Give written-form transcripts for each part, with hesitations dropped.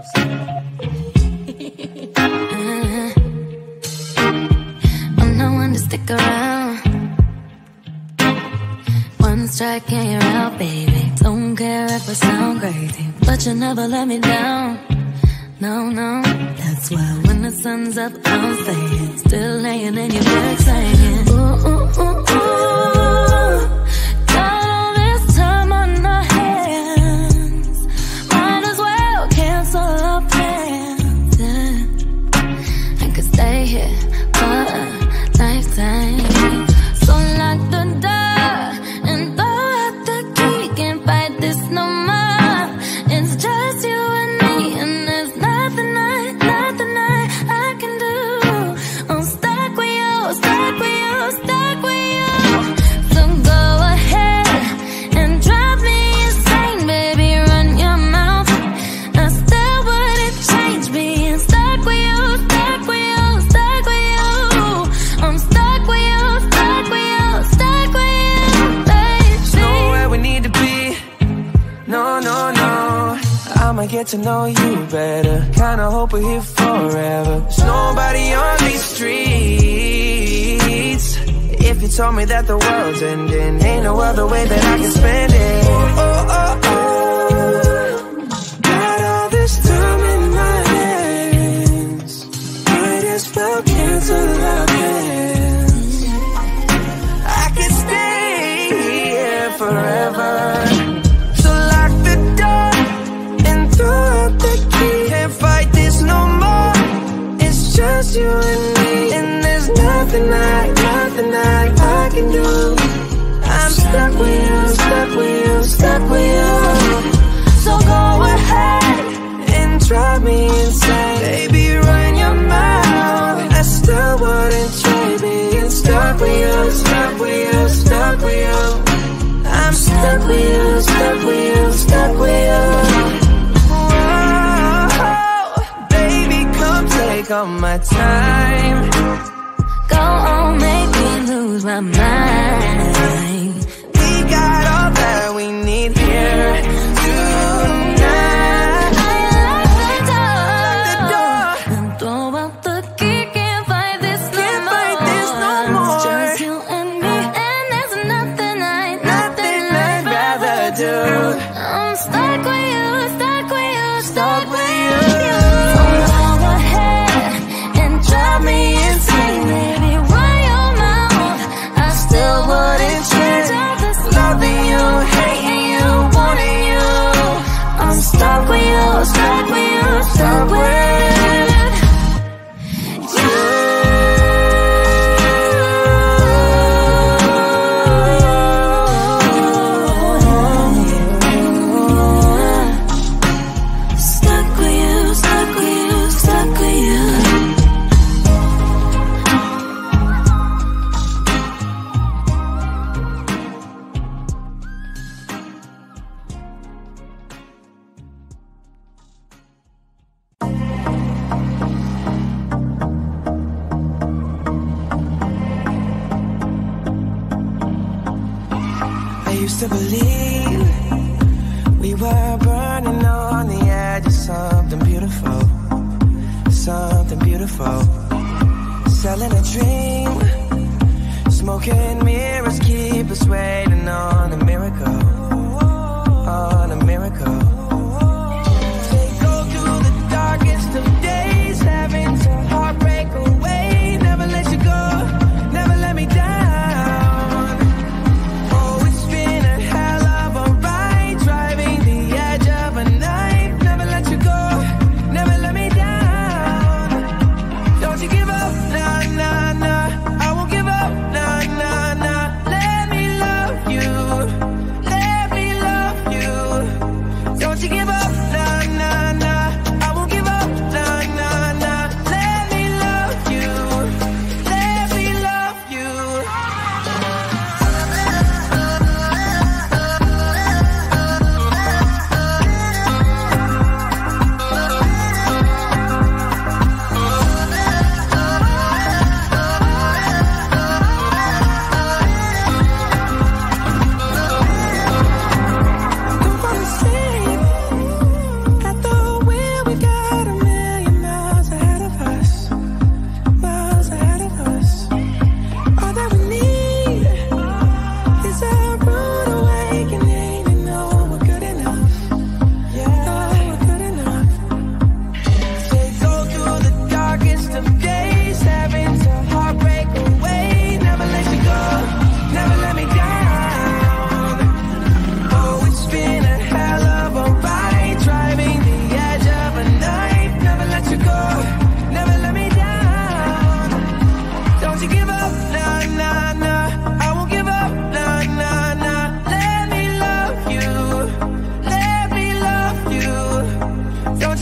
I'm not one to stick around. One strike and you're out, baby. Don't care if I sound crazy, but you never let me down. No, no, that's why when the sun's up, I'm staying. Still laying in your bed saying, ooh, ooh, ooh, ooh. Got all this time on our hands. Might as well cancel our plans. Yeah. I could stay here for a lifetime. So lock the door and throw out the key. Can't fight this no more. It's just you and me, and there's nothing I can do. I'm stuck with you, stuck with you, stuck with you. So go ahead and drive me insane, baby, run your mouth. I still wouldn't change being stuck with you, stuck with you, stuck with you. I'm stuck with you, stuck with you, stuck with you, baby. There's nowhere we need to be. No, no, no. I'ma get to know you better. Kinda hope we're here forever. There's nobody on these streets. If you told me that the world's ending, ain't no other way that I can spend it. Oh, oh, oh, oh. Got all this time in my hands. Might as well cancel our plans. I could stay here forever. So lock the door and throw out the key. Can't fight this no more. It's just you and me, and there's nothing I can do. I'm stuck with you, stuck with you, stuck with you. So go ahead and drive me insane, baby, run your mouth. I still wouldn't trade being stuck with you, stuck with you, stuck with you. I'm stuck with you, stuck with you, stuck with you. Baby, come take all my time. Go on, make me lose my mind. We got all that we need here tonight. Lock the door and throw out the key. Can't fight this no more. It's just you and me, and there's nothing I'd rather do. I'm stuck with you, stuck with you, stuck with you. So go ahead and drive me insane, baby, run your mouth. I still wouldn't change all this loving you, hating you, wanting you. I'm stuck with you, stuck with you, stuck with you. Stuck with you, stuck with you, stuck with you. I used to believe we were burning on the edge of something beautiful, something beautiful. Selling a dream, smoking mirrors keep us waiting on a miracle, on a miracle. They go through the darkest of days, having to heartbreak away. Never let you go, never let me down. Let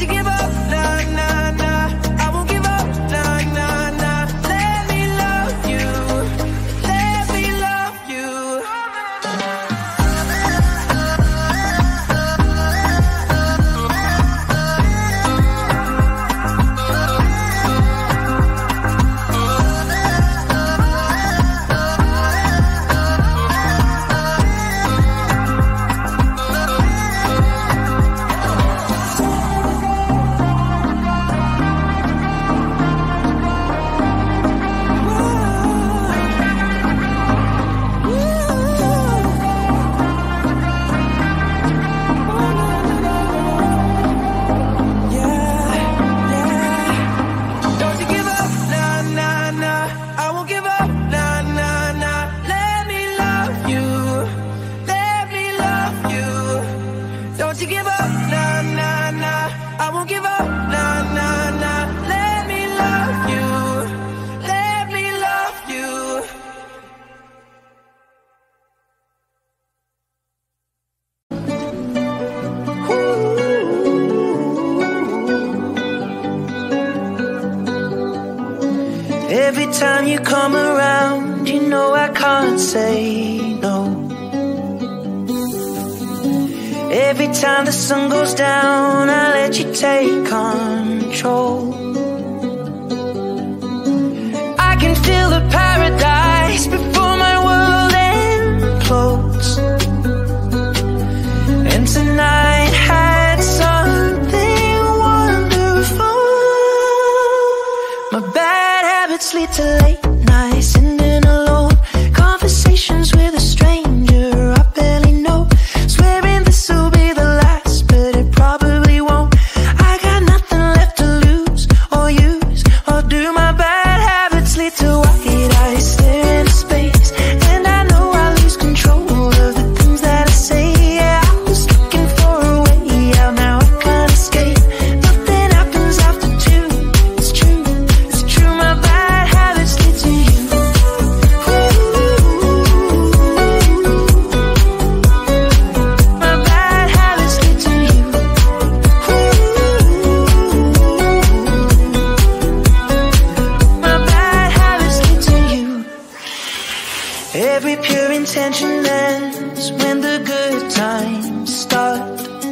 you give up, nah, nah, nah. I won't give up, nah, nah, nah. Let me love you. Let me love you. Every time you come around, you know I can't say no. Every time the sun goes down, I let you take control. I can feel the paradise before my world implodes. And tonight had something wonderful. My bad habits lead to late nights, sitting alone, conversations with a stranger I barely know, swearing this will be the last, but it probably won't. I got nothing left to lose or use or do. My bad habits lead to white eyes staring into space, and I know I lose control of the things that I say. Yeah, I was looking for a way out, now I can't escape. Nothing happens after two. It's true, it's true. My bad habits lead to you. My bad habits lead to you. My bad habits lead to you. Every pure intention ends when the good times start.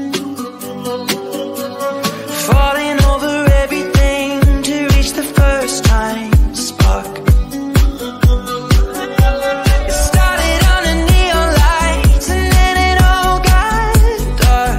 Falling over everything to reach the first time spark. It started under neon lights and then it all got dark.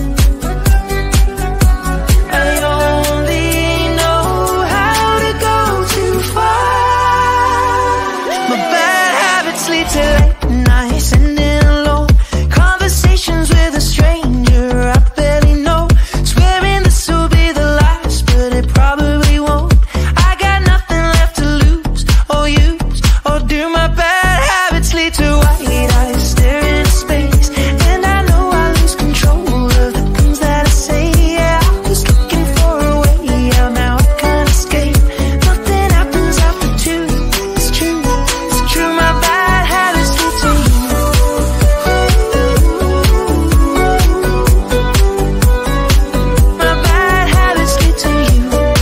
I only know how to go too far. My bad habits lead to late nights, sitting alone, conversations with a stranger I barely know, swearing this will be the last, but it probably won't. I got nothing left to lose or use or do. My bad habits lead to white eyes staring into space, and I know I lose control of the things that I say. Yeah, I was looking for a way out, now I can't escape. Nothing happens after two. It's true, it's true. My bad habits lead to you. My bad habits lead to you.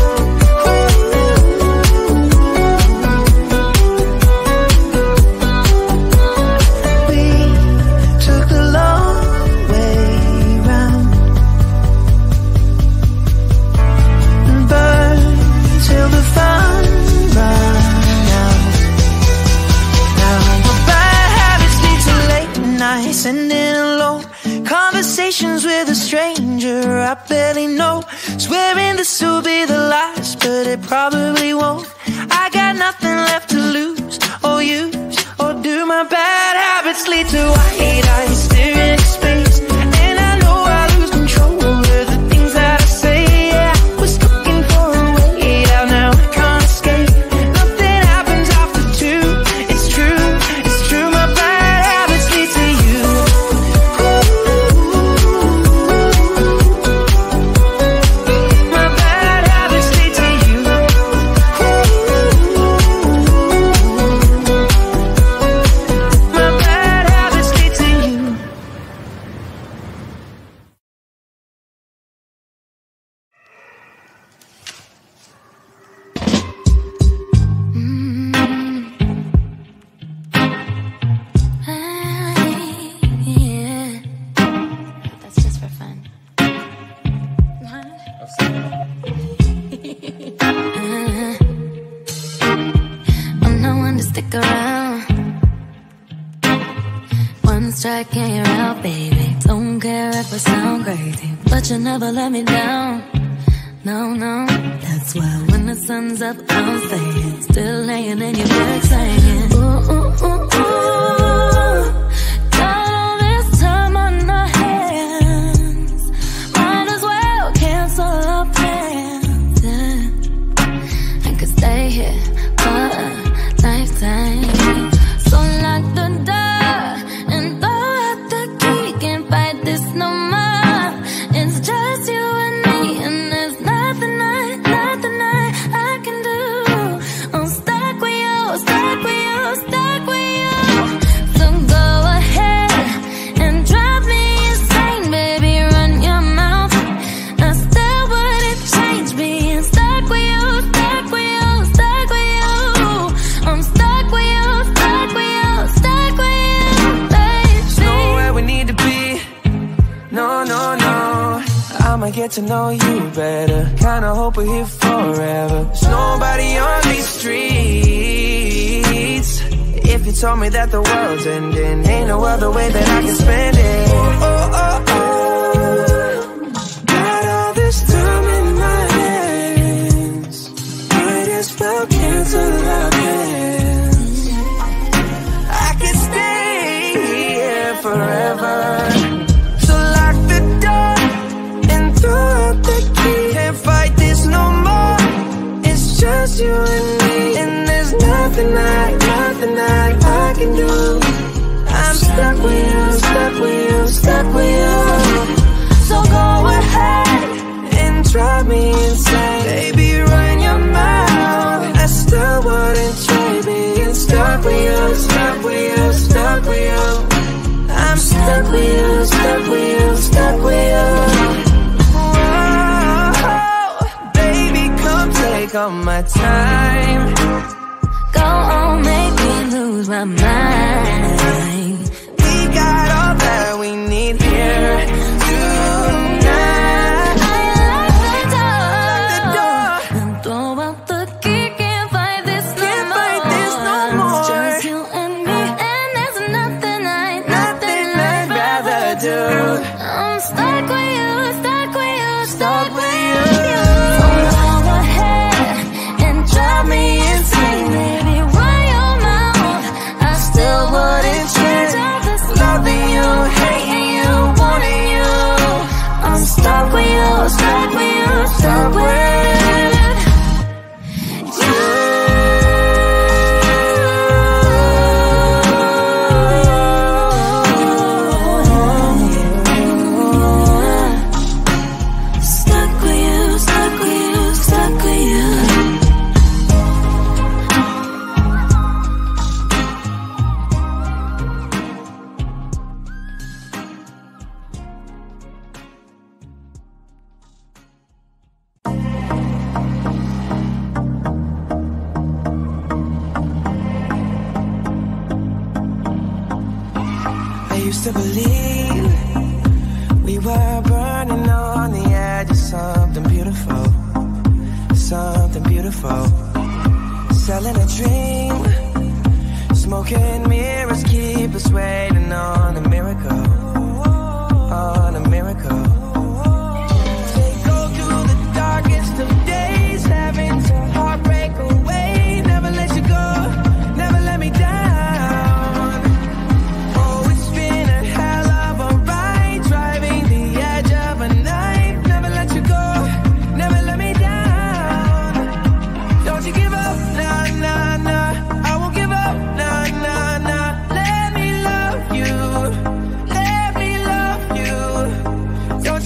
We took the long way round and burned till the fun ran out. Now my bad habits lead to late nights, sitting alone, conversations with a stranger I barely know, swearing this will be the last, but it probably won't. I got nothing left to lose or use or do. My bad habits lead to white eyes staring into space, and I know I lose control of the things that I say. Yeah, I was looking for a way out, now I can't escape. Nothing happens after two. It's true, it's true. My bad habits lead to you. My bad habits lead to you. I'm no one to stick around. One strike and you're out, baby. Don't care if I sound crazy, but you never let me down. No, no, that's why when the sun's up, I'm staying. Still laying in your bed saying, ooh, ooh, ooh, ooh. Got all this time on our hands. Might as well cancel our plans. Yeah. I could stay here for a lifetime. So lock the door and throw out the key. Can't fight this no more. It's just you and me, and there's nothing I can do. I'm stuck with you, stuck with you, stuck with you. So go ahead and drive me insane, baby, run your mouth. I still wouldn't change being stuck with you, stuck with you, stuck with you. I'm stuck with you, stuck with you, stuck with you, baby. There's nowhere we need to be. No, no, no. I'ma get to know you better. Kinda hope we're here forever. There's nobody on these streets. If you told me that the world's ending, ain't no other way that I can spend it. Oh, oh, oh, oh. Got all this time in my hands. Might as well cancel our plans. I could stay here forever. So lock the door and throw out the key. Can't fight this no more. It's just you and me, and there's nothing I can do. I'm stuck with you, stuck with you, stuck with you. So go ahead and drive me insane, baby, run your mouth. I still wouldn't trade being stuck with you, stuck with you, stuck with you. I'm stuck with you, stuck with you, stuck with you. Baby, come take all my time. Go on, make me lose my mind. We got all that we need here tonight. I lock the door and throw out the key. Can't fight this no more. It's just you and me, and there's nothing I'd rather do. I'm stuck with you, stuck with you, stuck with you. So go ahead and drive me insane, baby, run your mouth. I still wouldn't change all this loving you, hating you, wanting you. I'm stuck with you, stuck with you, stuck with you. Stuck with you, stuck with you, stuck with you. I used to believe we were burning on the edge of something beautiful, something beautiful. Selling a dream, smoking mirrors keep us waiting on a miracle, on a miracle. They go through the darkest of days, having to heartbreak away. Never let you go, never let me down. Don't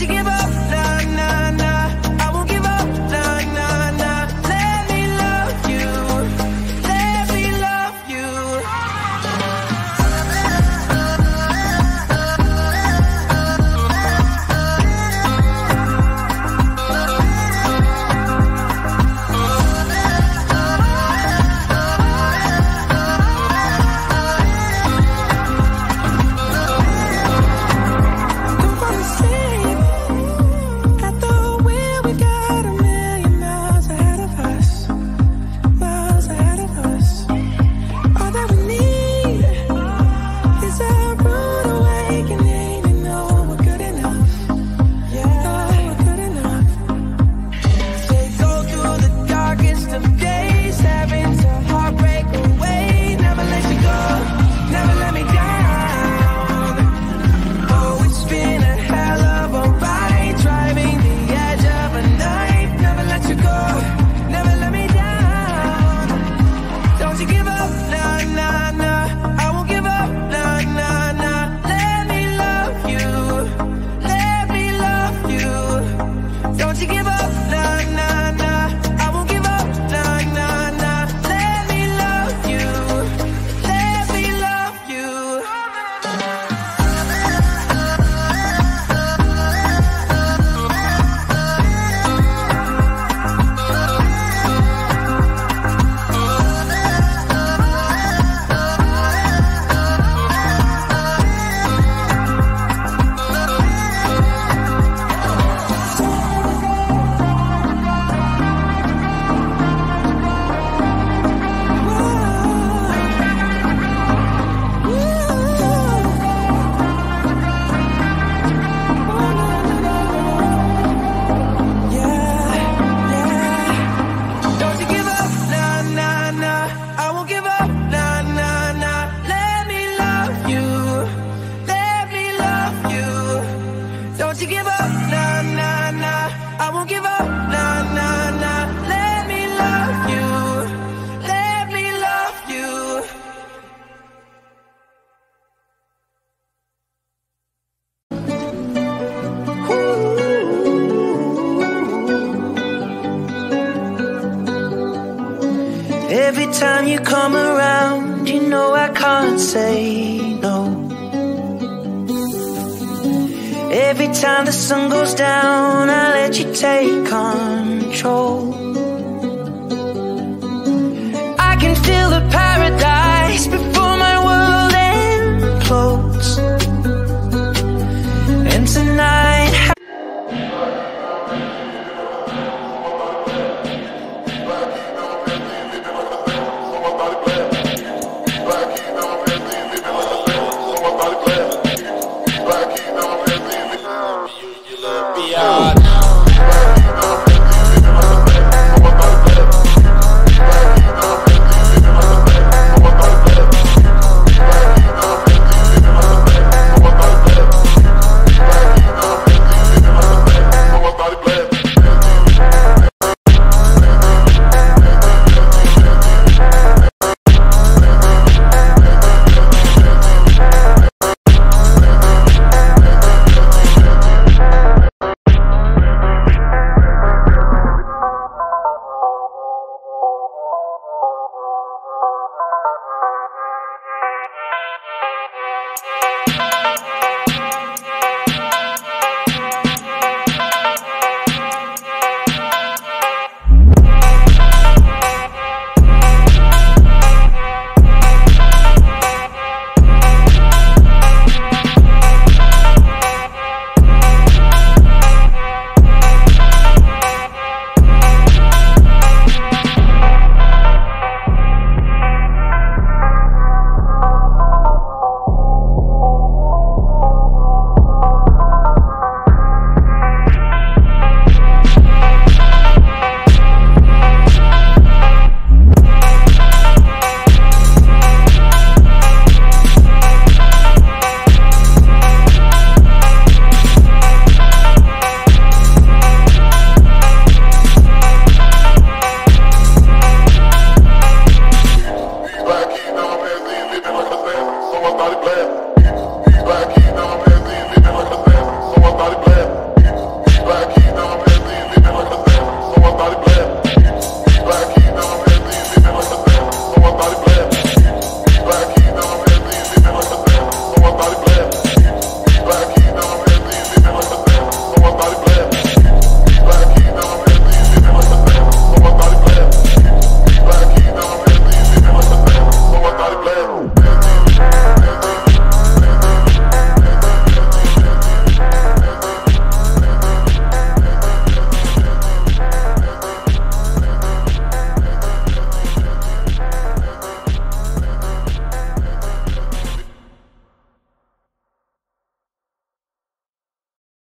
Every time you come around, you know I can't say no. Every time the sun goes down, I let you take control. I can feel the power